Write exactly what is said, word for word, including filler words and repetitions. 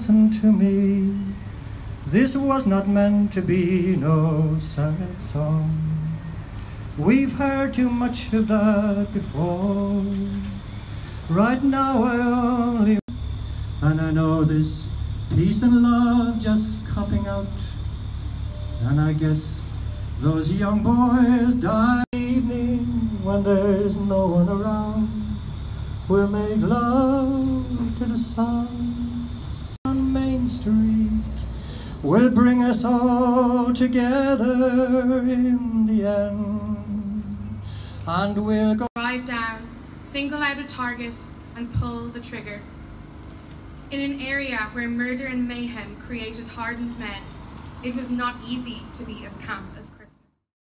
listen to me. This was not meant to be no sad song. We've heard too much of that before. Right now I only, and I know this peace and love just copping out. And I guess those young boys die evening when there's no one around. We'll make love to the sun on Main Street. We'll bring us all together in the end. And we'll go drive down, single out a target and pull the trigger. In an area where murder and mayhem created hardened men, it was not easy to be as camp as